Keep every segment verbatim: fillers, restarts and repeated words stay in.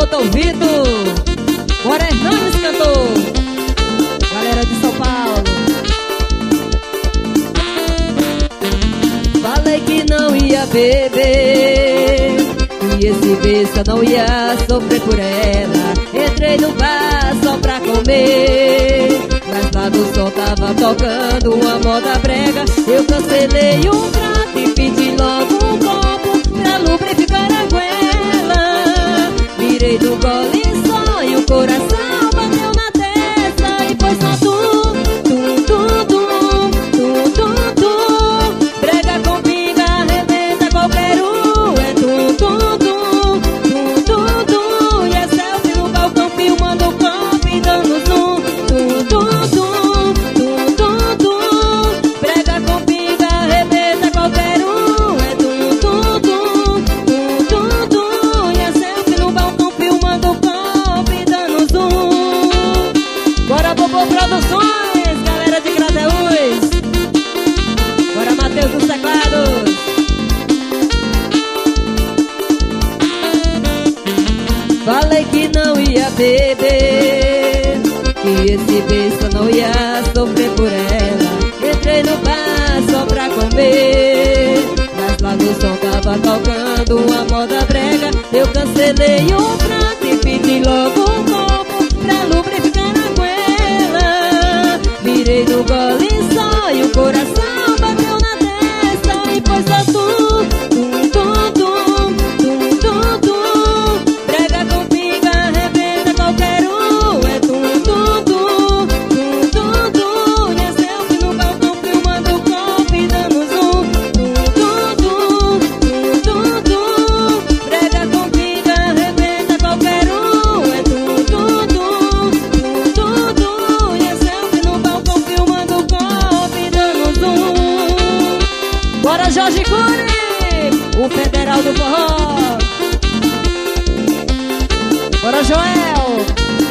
doutor Vitor, Bora Hernandes cantor, galera de São Paulo. Falei que não ia beber, e esse besta não ia sofrer por ela. Entrei no bar só pra comer, mas lá no som tava tocando uma moda brega. Eu cancelei um prato e pedi logo um copo pra lubrificar a goela. Virei do gole só e o coração bateu na testa. E foi só tu, tu, tu, tu, tu, tu, tu. Brega com pinga, arrebenta qualquer um. É tu, tu, tu, tu, tu, tu. E é selfie no balcão filmando o copo e dando zoom. Tu, tu, tu, tu, tu, tu. Brega com pinga, arrebenta qualquer um. É tu, tu, tu, tu, tu, tu. E é selfie no balcão filmando o copo e dando zoom. Bora Bobo Produções, galera de Crateús. Bora Matheus dos teclados. Falei que não ia beber, que esse besta não ia sofrer por ela. Entrei no bar só pra comer, mas lá no som tava tocando uma moda brega. Eu cancelei um prato e pedi logo um copo pra lubrificar a goela. Virei no gole só e o coração bateu na testa. E foi só tu, tu, tu, tu, tu, tu, tu. Brega com pinga, arrebenta qualquer um. É tu, tu, tu, tu, tu, tu. E é selfie no balcão filmando o copo e dando zoom. Tu, tu, tu, tu, tu, tu. Brega com pinga, arrebenta qualquer um. É tu, tu, tu, tu, tu, tu. E é selfie no balcão filmando o copo e dando zoom. Bora Jorge Cury, o federal do forró. Bora Joel.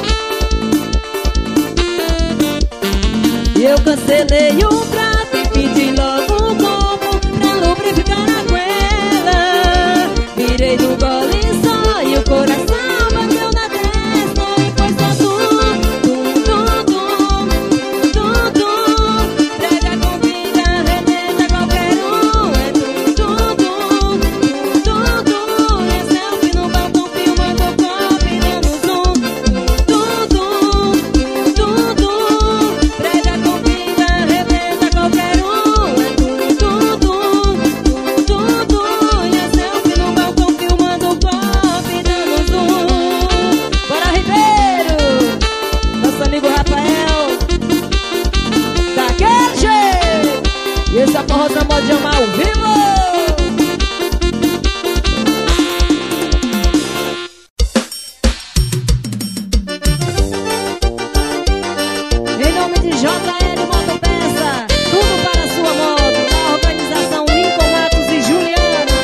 E eu cancelei um prato e pedi logo um copo pra lubrificar a goela. Virei do gole só e o coração bateu na testa. E foi só tu, tu, tu, tu, tu, tu. Brega com pinga, arrebenta qualquer um. É tu, tu, tu, tu, tu, tu. E é selfie no balcão filmando o copo e dando zoom. Tu, tu, tu, tu, tu. Brega com pinga, arrebenta qualquer um. É tu, tu, tu, tu, tu, tu. E é selfie no balcão filmando o copo e dando zoom. Bora Ribeiro, nosso amigo Rafael, daquele jeito. E esse é a Forrozão Modo de Amar ao vivo. Em nome de J L Motopeça, tudo para a sua moto, na organização Lincoln Matos e Juliana.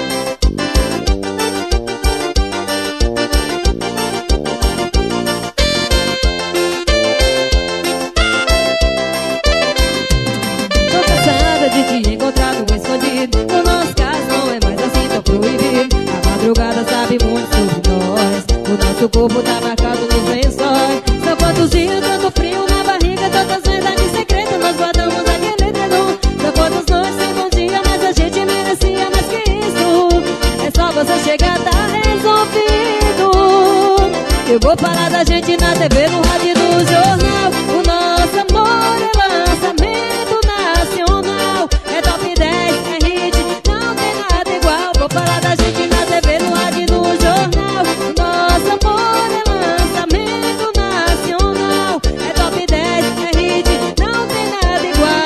Tô cansada de te encontrar no escondido. No nosso caso não é mais assim tão proibido. A madrugada sabe muito sobre nós. O nosso corpo tá marcado nos lençóis. São quantos dias, tanto frio na barriga, tantas verdades secretas nós guardamos naquele dedão. São quantas noites sem bom dia, mas a gente merecia mais que isso. É só você chegar, tá resolvido. Eu vou falar da gente na T V, no rádio e no jornal. O nosso amor é lançamento nacional. É top dez, é hit, não tem nada igual. Vou falar da gente na T V, no rádio e no jornal. O nosso amor é lançamento nacional. É top dez, é hit, não tem nada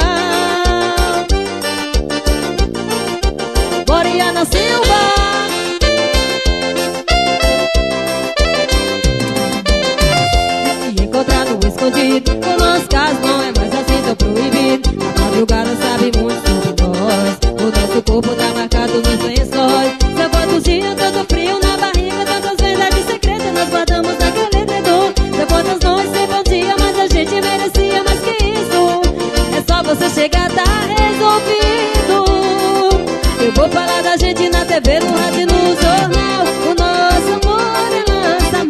igual. Boriana Silva. Se encontrar no escondido, o nosso caso não é mais assim tão proibido. A madrugada sabe muito sobre nós. O nosso corpo tá marcado nos lençóis. São quantos dias, tanto frio na barriga, tantas verdades secretas nós guardamos naquele dedor. São quantas noites sem bom dia, mas a gente merecia mais que isso. É só você chegar, tá resolvido. Eu vou falar da gente na T V, no rádio e no jornal. O nosso amor é lançamento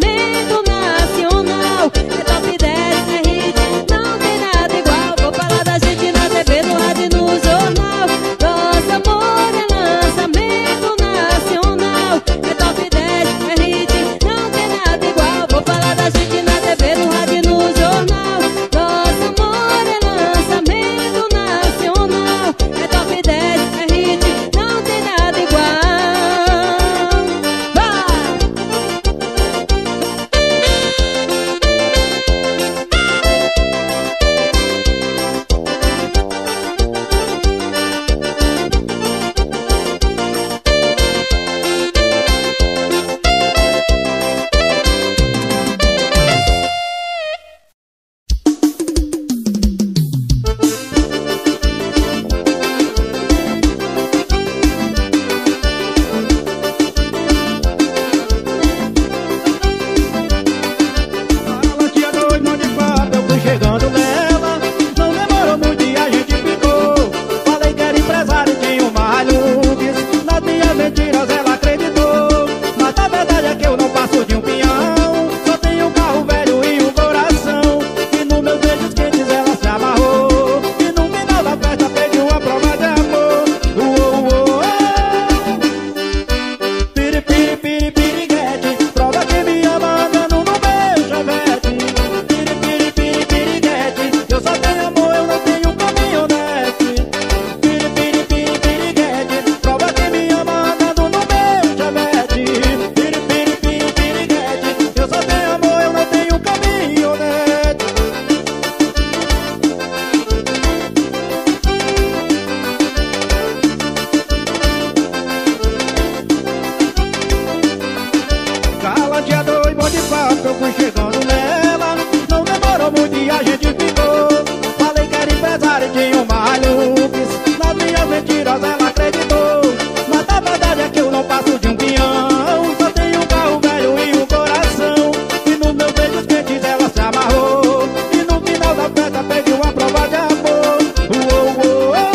que eu fui chegando nela. Não demorou muito e a gente ficou. Falei que era empresário e tinha uma Hilux. Nas minhas mentiras ela acreditou. Mas a verdade é que eu não passo de um peão. Só tenho um carro velho e um coração. E nos meus beijos quentes ela se amarrou. E no final da festa pediu uma prova de amor. Uou, uou, uou.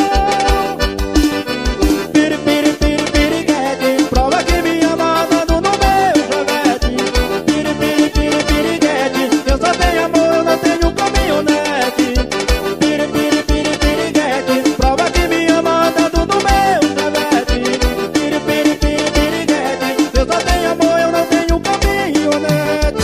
Piri, piri, piri, piriguete. Prova que me ama andando no meu chevette. Piri, piri, piri, piriguete. Eu só tenho amor, eu não tenho caminhonete. Piri, piri, piri, piriguete. Prova que me ama andando no meu chevette. Piri, piri, piri, piriguete. Eu só tenho amor, eu não tenho caminhonete.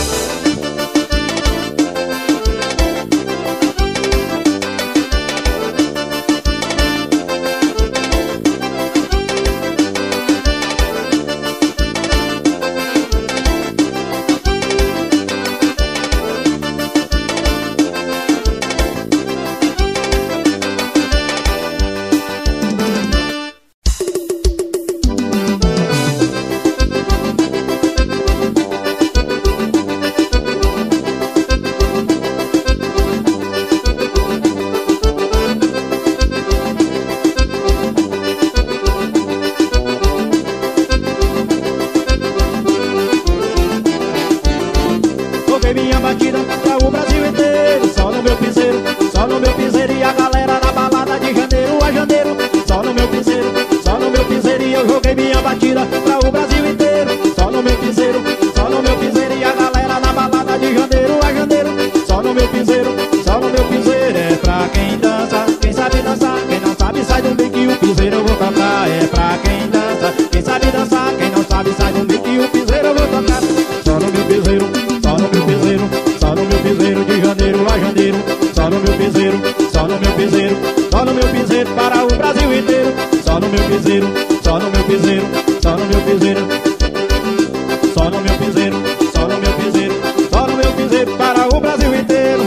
Toquei minha batida pra o Brasil inteiro. Só no meu piseiro, só no meu piseiro. E a galera na balada de janeiro a janeiro. Só no meu piseiro, só no meu piseiro. E eu joguei minha batida pra o Brasil inteiro. Só no meu piseiro, só no meu piseiro. E a galera na balada de janeiro a janeiro. Só no meu piseiro, só no meu piseiro. É pra quem dança, quem sabe dançar. Quem não sabe sai do meio que o piseiro eu vou tocar. É pra quem dança, quem sabe dançar. Quem não sabe sai do meio que o piseiro eu vou tocar. Só no meu piseiro, só no meu piseiro, só no meu piseiro de janeiro a janeiro. Só no meu piseiro, só no meu piseiro, só no meu piseiro para o Brasil inteiro. Só no meu piseiro, só no meu piseiro, só no meu piseiro. Só no meu piseiro, só no meu piseiro, só no meu piseiro para o Brasil inteiro.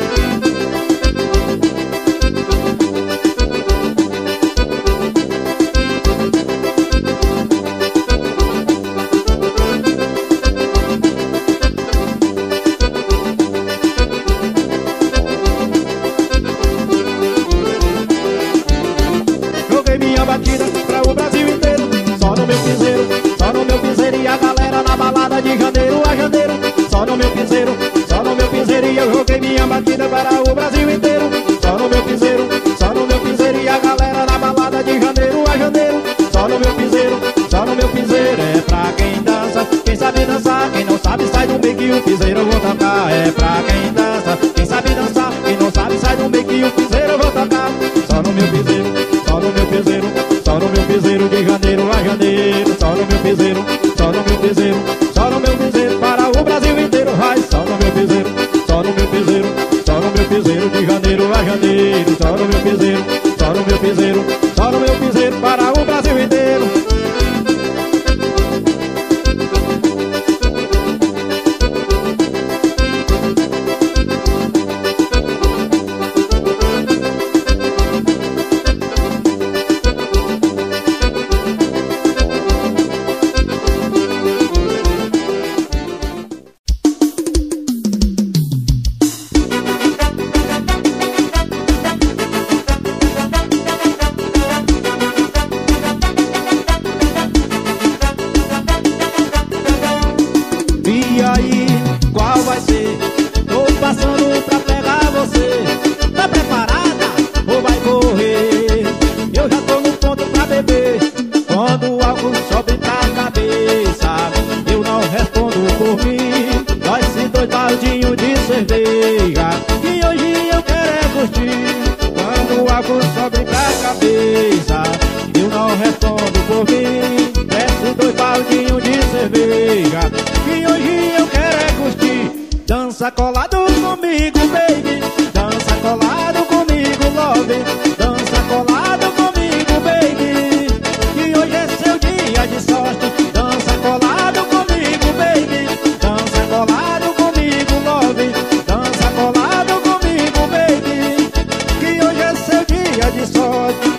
Joguei minha batida pra o Brasil inteiro. Só no meu piseiro, só no meu piseiro. E a galera na balada de janeiro a janeiro. Só no meu piseiro, só no meu piseiro. E eu joguei minha batida para o Brasil inteiro. Só no meu piseiro, só no meu piseiro. E a galera na balada de janeiro a janeiro. Só no meu piseiro, só no meu piseiro. É pra quem dança, quem sabe dançar. Quem não sabe sai do meio que o piseiro eu vou tocar. É pra quem dança, quem sabe dançar. Quem não sabe sai do meio que o piseiro eu vou tocar. Só no meu piseiro, só no meu piseiro, só no meu piseiro de janeiro a janeiro. Só no meu piseiro, só no meu piseiro, só no meu piseiro para o Brasil inteiro. Vai, só no meu piseiro, só no meu piseiro, só no meu piseiro de janeiro a janeiro. Só no meu piseiro, só no meu piseiro, só no meu piseiro para o Brasil inteiro. E aí, qual vai ser? Tô passando pra pegar você. Tá preparada ou vai correr? Eu já tô no ponto pra beber. Quando o álcool sobe pra cabeça, eu não respondo por mim. Nós se dois baldinhos de cerveja, e hoje eu quero é curtir. Quando o álcool sobe pra cabeça, eu não respondo por mim. Desce dois baldinhos de cerveja, e hoje eu quero é curtir. Dança colado comigo, baby. Dança colado comigo, love. Dança colado comigo, baby. E hoje é seu dia de sorte. Dança colado comigo, baby. Dança colado comigo, love. Dança colado comigo, baby. Que hoje é seu dia de sorte.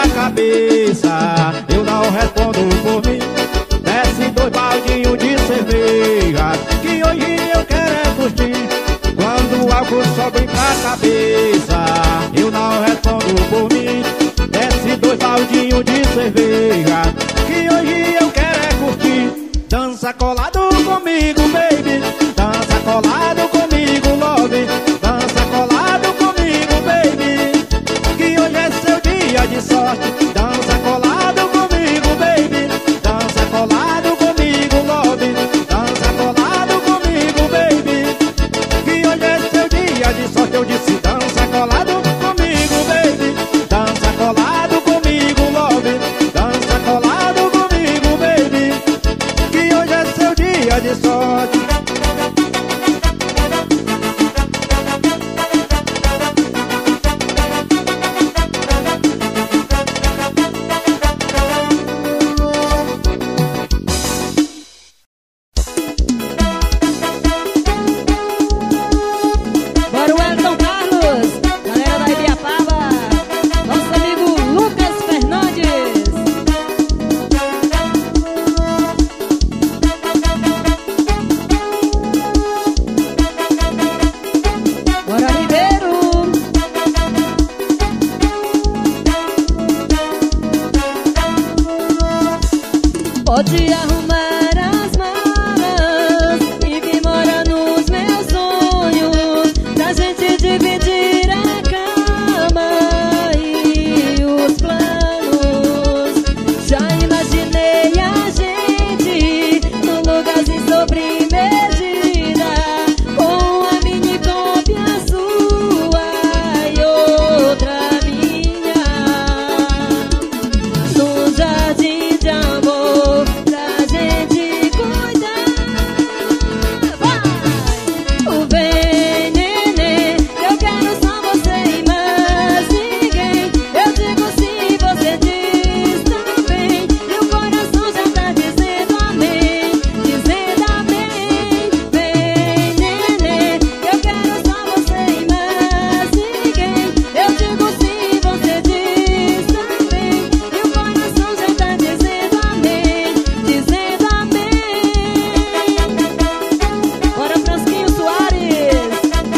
pra cabeça, eu não respondo por mim. Desce dois baldinhos de cerveja, que hoje eu quero é curtir. Quando o álcool sobe pra cabeça, eu não respondo por mim. Desce dois baldinhos de cerveja, que hoje eu quero é curtir. Dança colado comigo, baby, dança colado comigo, love. Dança colado comigo, baby, que hoje é seu dia de sorte. Dança colado comigo, baby, dança colado comigo, love. Dança colado comigo, baby, que hoje é seu dia de sorte. Eu disse dança colado comigo, baby, dança colado comigo, love. Dança colado comigo, baby, que hoje é seu dia de sorte. Bora o Elton Carlos, galera da Ibiapaba, nosso amigo Lucas Fernandes. Bora Ribeiro. Pode arrumar as malas e vir morar nos meus sonhos, pra gente dividir a cama e os planos. Já imaginei a gente num lugarzinho sobre medida, com a mini cópia sua e outra minha, num jardim de amor pra gente cuidar. Vai! O vem, neném, eu quero só você e mais ninguém. Eu digo sim, você diz também, e o coração já tá dizendo amém, dizendo amém. Vem, neném, eu quero só você e mais ninguém. Eu digo sim, você diz também, e o coração já tá dizendo amém, dizendo amém. Bora Fransquinho Soares,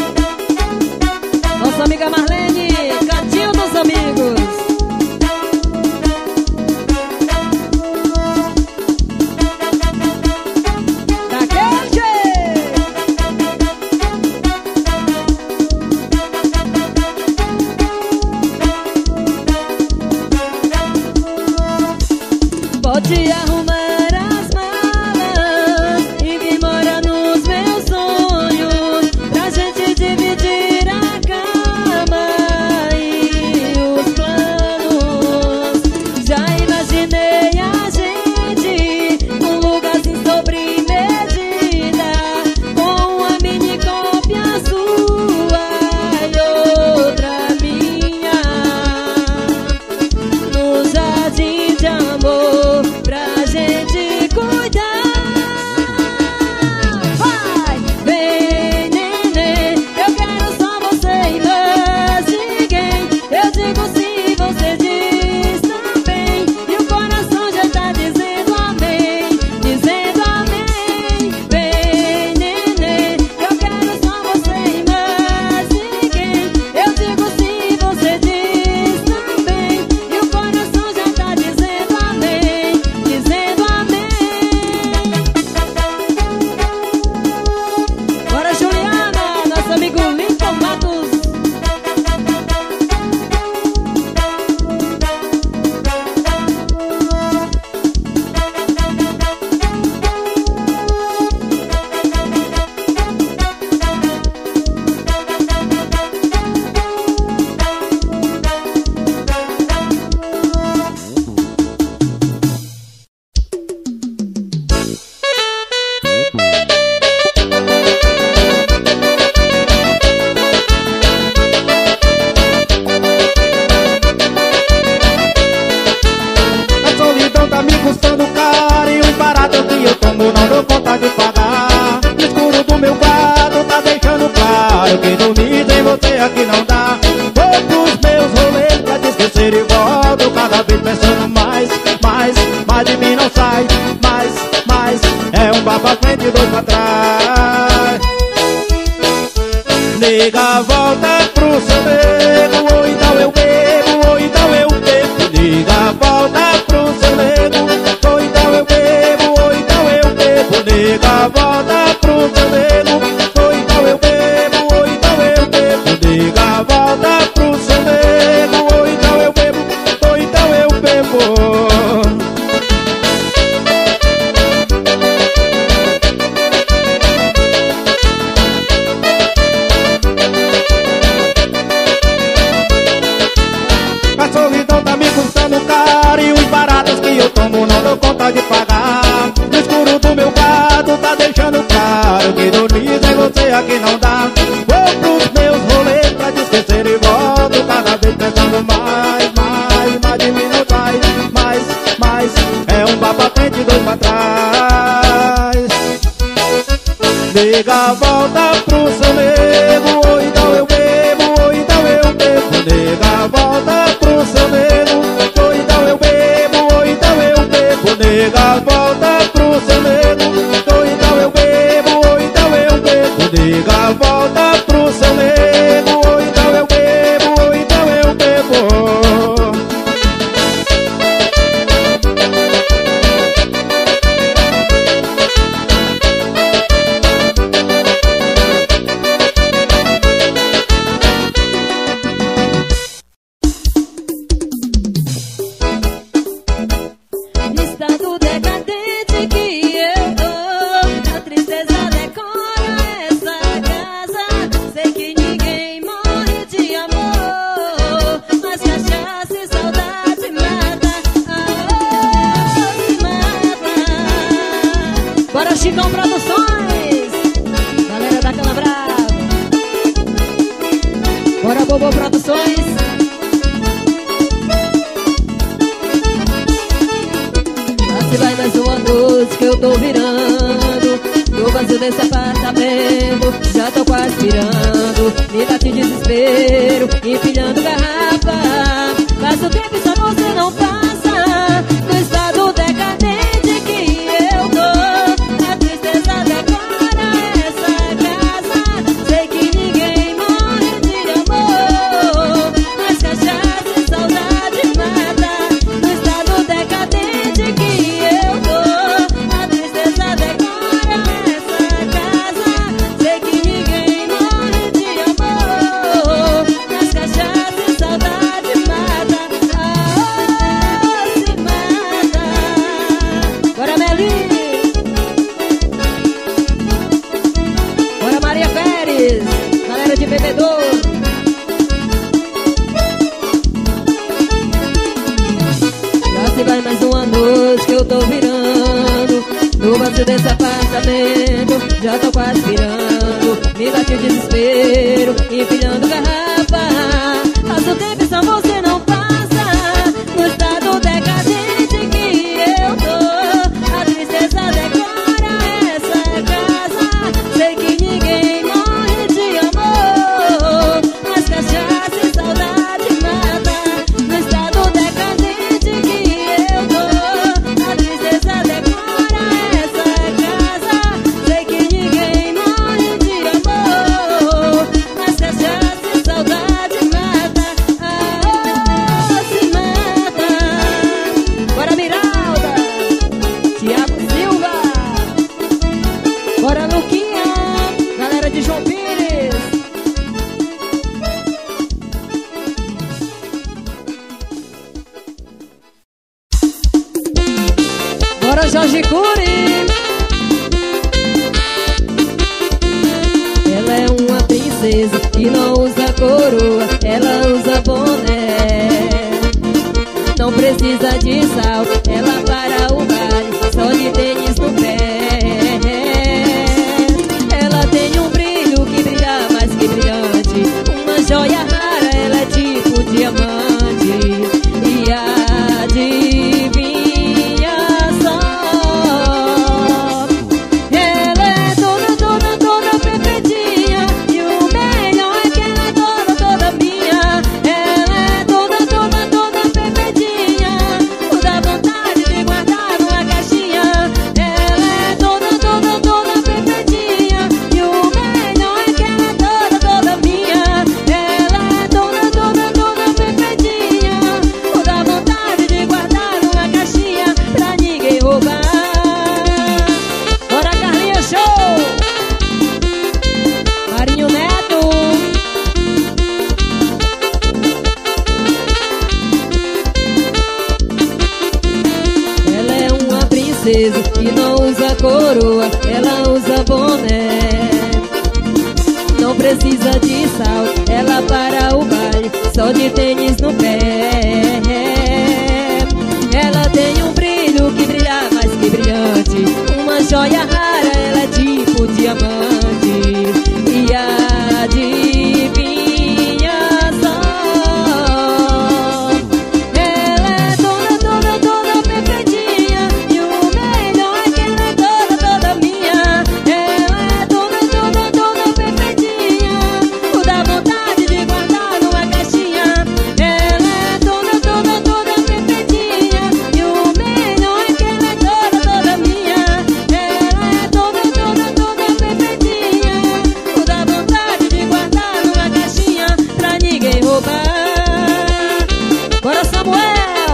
nossa amiga Marlene, Cantinho dos Amigos. Daquele jeito. Pode arrumar as malas e vir morar nos meus sonhos, pra gente dividir a cama e os planos. Já imaginei a gente num lugarzinho sobre medida, com a mini cópia sua e outra minha, no jardim de amor pra gente cuidar. Vai! Vem, neném, eu quero só você e mais ninguém. Eu digo sim, você diz também, e o coração já tá dizendo amém, dizendo amém. Vem, neném, eu quero só você e mais ninguém. Eu digo sim, você diz também, e o coração já tá dizendo amém, dizendo amém. Bora Juliana, nosso amigo Linton Matos. A solidão tá me custando caro, e os baratos que eu tomo não dou conta de pagar. O escuro do meu quarto tá deixando claro que dormir sem você aqui não dá. Vou pros meus rolês pra te esquecer e volto. cada vez pensando mais, mais, mais de mim não sai, mais, mais, é um papo à frente e dois pra trás. Nega, volta pro seu nego, ou então eu bebo, ou então eu bebo. Nega, volta pro seu nego, ou então eu bebo, ou então eu bebo. Nega, volta pro seu nego, ou então eu bebo, ou então eu bebo. Nega, volta pro seu nego, ou então eu bebo, ou então eu bebo. A solidão tá me custando caro e os baratos que eu tomo não dou conta de pagar. No escuro do meu quarto tá deixando claro que dormir sem você aqui não dá. Vou pros meus rolês pra te esquecer e volto cada vez pensando mais, mais, mais de mim não sai, mais, mais, é um papo à frente e dois pra trás. Nega, volta pro seu nego, ou então eu bebo, ou então eu bebo. Nega, volta pro seu nego, ou então eu bebo, ou então eu bebo. Nega, volta pro seu nego, ou então eu bebo, ou então eu bebo. Nega, volta pro seu nego, ou então eu bebo, ou então eu bebo. Estado decadente que eu tô, a tristeza decora essa casa. Sei que ninguém morre de amor, mas cachaça e saudade mata, ah, me mata. Bora, Chicão Produções, galera da Cana Brava. Bora, Bobo Produções. Se vai mais uma noite que eu tô virando no vazio desse apartamento, já tô quase virando, me bate desespero, empilhando garrafa. Passa o tempo e só você não passa, no estado decadente que eu tô, a tristeza decora essa casa. Sei que ninguém morre de amor, mas cachaça e saudade mata, no estado decadente que eu tô, a tristeza decora essa casa. Sei que ninguém morre de amor, mas cachaça e saudade mata, ah, se mata. Bora, Meli. Bora, Maria Pérez, galera de bebedor. Já se vai mais uma noite que eu tô virando no vazio desse apartamento, já tô quase virando, me bate o desespero, empilhando garrafa. Passa o tempo e só você não passa, no estado decadente que eu tô, a tristeza decora essa casa. Sei que ninguém morre de amor, mas cachaça e saudade mata, no estado decadente que eu tô, a tristeza decora essa casa. Sei que ninguém morre de amor, mas cachaça e saudade mata, ah, se mata. Bora, Miralda, Tiago Silva. Bora, Luquinha, galera de João Pires. Bora, Jorge Cury. Ela é uma princesa que não usa coroa, ela usa boné. Não precisa de salto, ela para o baile só de tênis no pé. Ela tem um brilho que brilha mais que brilhante, uma joia rara, ela é tipo diamante. E adivinha só, ela é toda, toda, toda perfeitinha, e o melhor é que ela é toda, toda minha. Ela é toda, toda, toda perfeitinha, peso e não usa coroa, ela usa boné. Não precisa de salto, ela para o baile só de tênis no pé. Ela tem um brilho que brilha mais que brilhante, uma joia rara, ela é tipo diamante. E adivinha só, ela é toda, toda, toda perfeitinha, e o melhor é que ela é toda, toda minha. Ela é toda, toda, toda perfeitinha, dá vontade de guardar numa caixinha. Ela é toda, toda, toda perfeitinha, e o melhor é que ela é toda, toda minha. Ela é toda, toda, toda perfeitinha, dá vontade de guardar numa caixinha pra ninguém roubar. Bora, Samuel!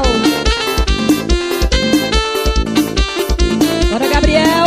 Bora, Gabriel!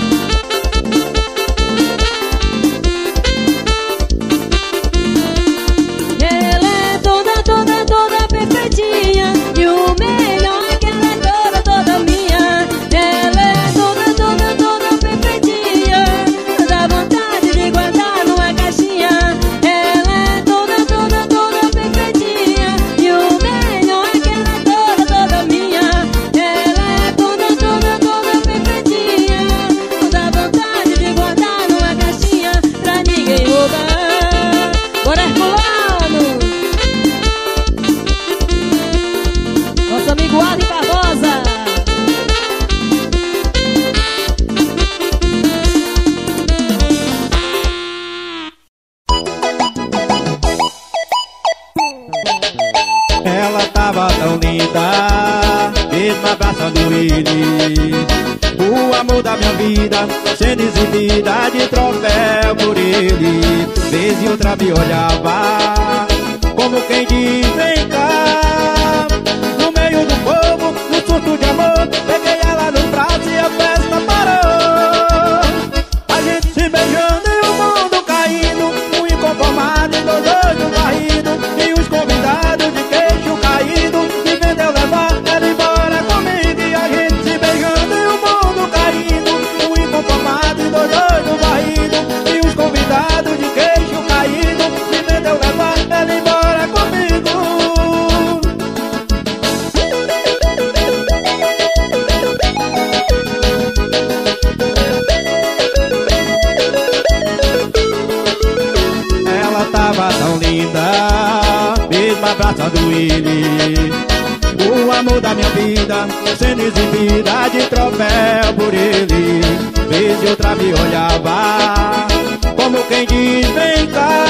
Ela é toda, toda, toda perfeitinha, e o melhor é que ela é toda, toda minha. Ela é toda, toda, toda perfeitinha, dá vontade de guardar numa caixinha. Ela é toda, toda, toda perfeitinha, e o melhor é que ela é toda, toda minha. Ela é toda, toda, toda perfeitinha, dá vontade de guardar numa caixinha pra ninguém roubar. Bora, Herculano! Nosso amigo Adi Barbosa. Ela tava tão linda, mesmo abraçando ele. O amor da minha vida, sendo exibida de troféu por ele. Vez e outra me olhava, como quem diz, vem cá. No meio do povo, no surto de amor, peguei ela no braço e a festa parou. A gente se beijando e o mundo caindo, um inconformado e dois doidos varridos, e os convidados de queixo caído, me vendeu levar ela embora comigo. E a gente se beijando e o mundo caindo, um inconformado e dois doidos varridos, e os convidados de queixo caído, me vendeu levar ela embora comigo. Ela tava tão linda, mesmo abraçando ele. O amor da minha vida, sendo exibida de troféu por ele. Vez e outra me olhava, como quem diz, vem cá.